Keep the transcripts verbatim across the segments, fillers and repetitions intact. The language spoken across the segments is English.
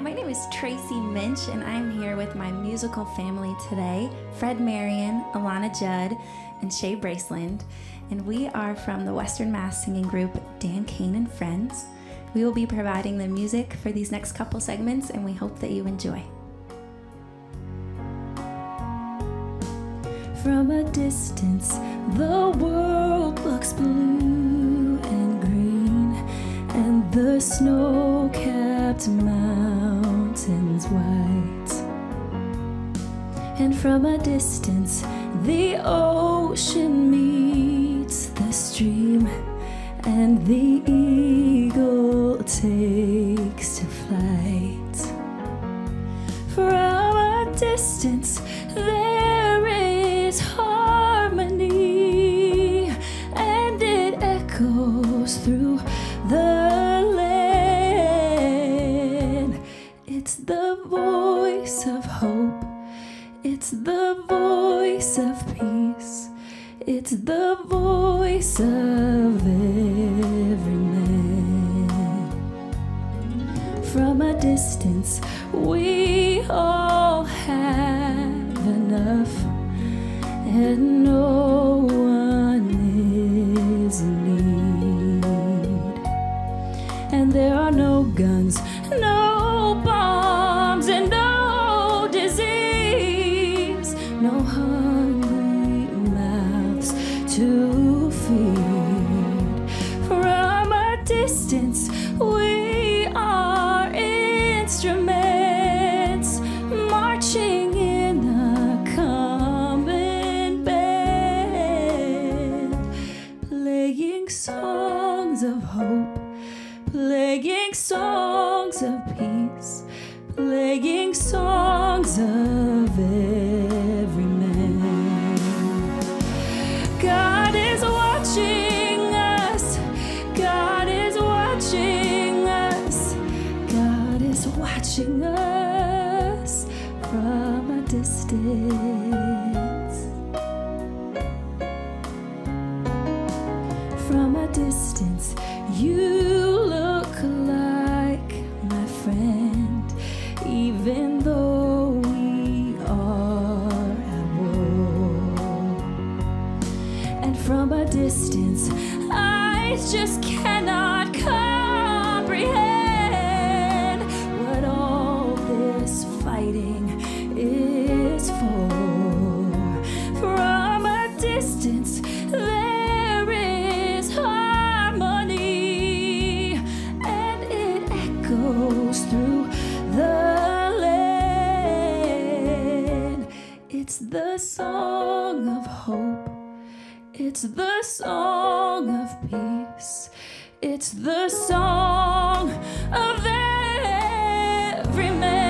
my name is Tracy Minch, and I'm here with my musical family today, Fred Marion, Alana Judd, and Shay Braceland. And we are from the Western Mass singing group Dan, Kane, and Friends. We will be providing the music for these next couple segments, and we hope that you enjoy. From a distance, the world looks blue and green, and the snow-capped mountains white. And from a distance, the ocean meets the stream, and the eagle takes to flight. From a distance, there is harmony, and it echoes through the land. It's the voice of hope. It's the voice of peace. It's the voice of every man. From a distance, we all have enough, and no one is in need. And there are no guns, no bombs, and no disease, no hungry mouths to feed. From a distance, we are instruments marching in a common band, playing songs of hope, playing songs of peace, playing songs of every man. God is watching us. God is watching us. God is watching us from a distance. From a distance, you look like my friend, even though we are at war. And from a distance, I just cannot comprehend what all this fighting is for. From a distance, there is harmony, and it echoes through the land. It's the song of hope. It's the song of peace. It's the song of every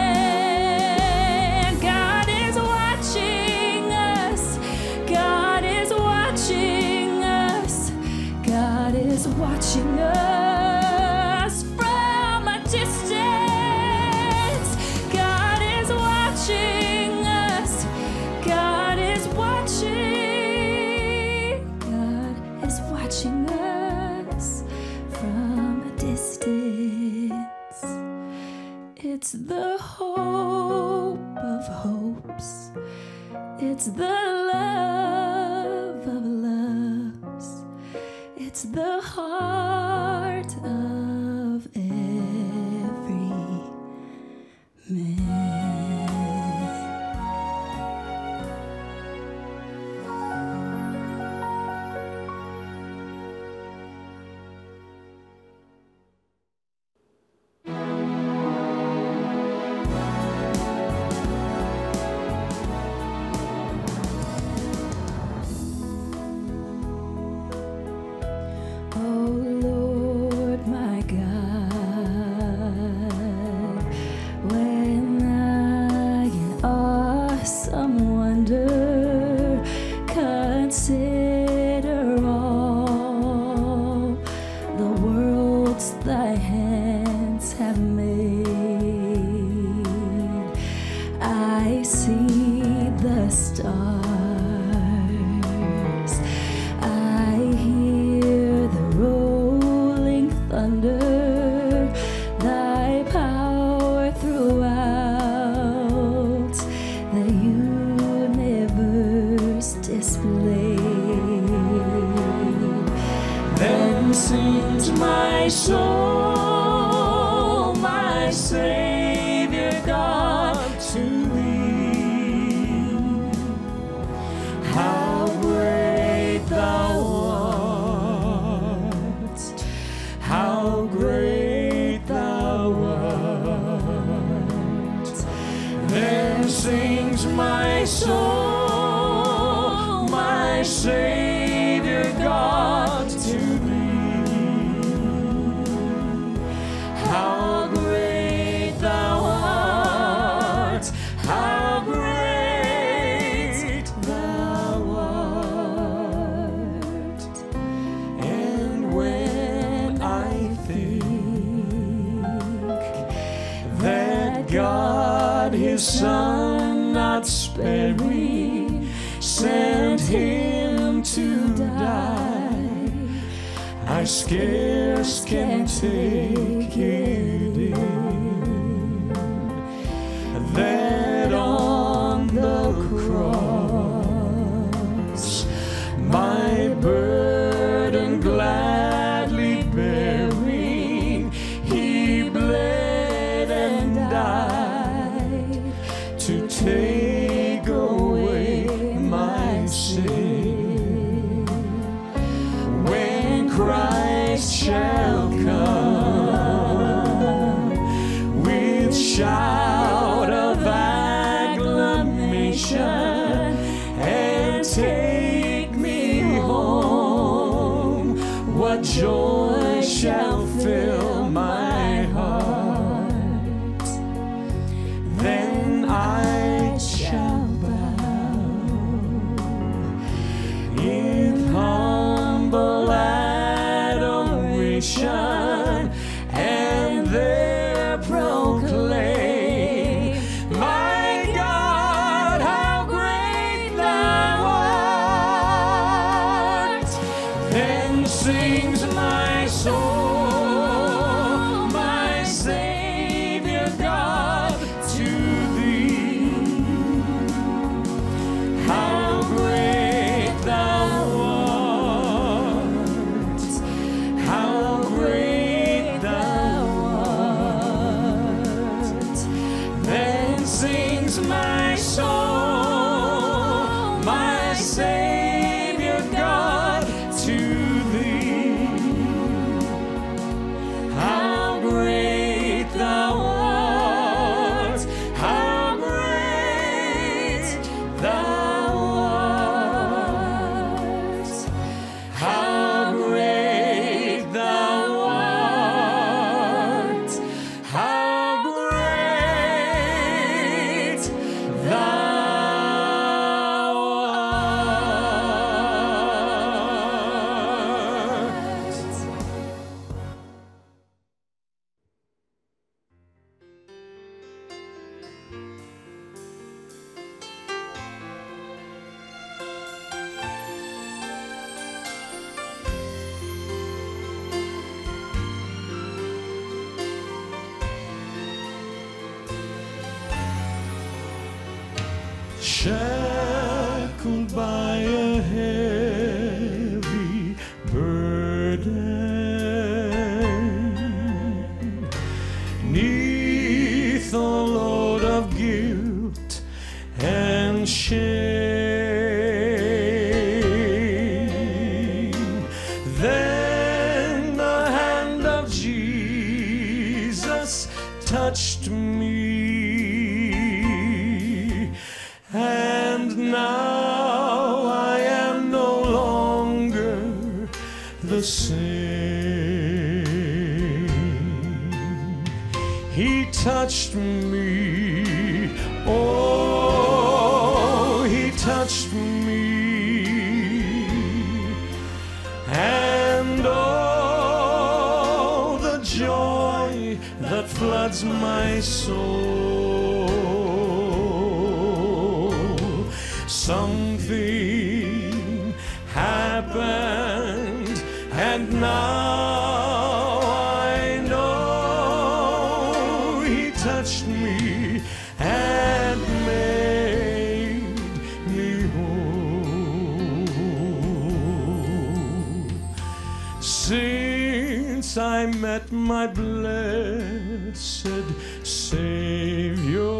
man. God is watching us. God is watching us. God is watching us from a distance. God is watching us. God is watching. God is watching us from a distance. It's the hope of hopes. It's the love of loves. It's the heart of every man. thunder, thy power through soul, my Savior God, to thee. How great thou art, how great thou art. And when I think that God his Son not sparing sent him to die, I scarce can take it in that on the cross my burden gladly bearing, he bled and died to take away my sin. When Christ shall come with shout of acclamation and take me home, what joy shall fill my heart. Then I shall bow in humble adoration and there proclaim, my God, how great thou art. Then sings my soul, my Savior God, to thee. How great thou art, how great thou art. Then sings my soul, my Savior God, to thee. How great thou art, how great thou art, how great thou art, how great thou art. Shackled by a heavy burden, 'neath a load of guilt and shame, then the hand of Jesus touched me, and now I am no longer the same. He touched me, oh, he touched me, and oh, the joy that floods my soul. Something happened, and now I know he touched me and made me whole. Since I met my blessed Savior,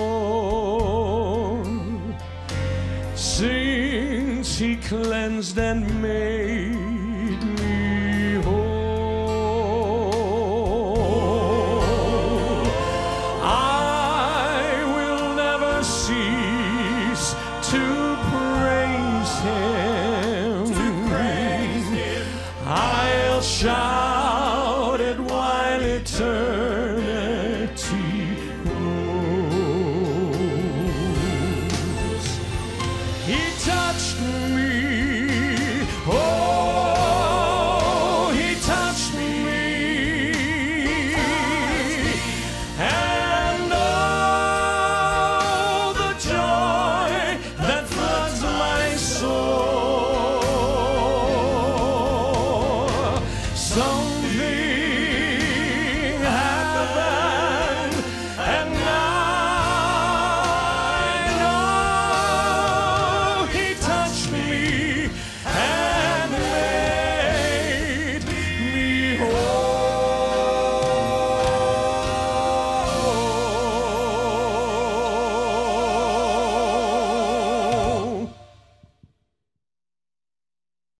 since he cleansed and made me whole, I will never cease Something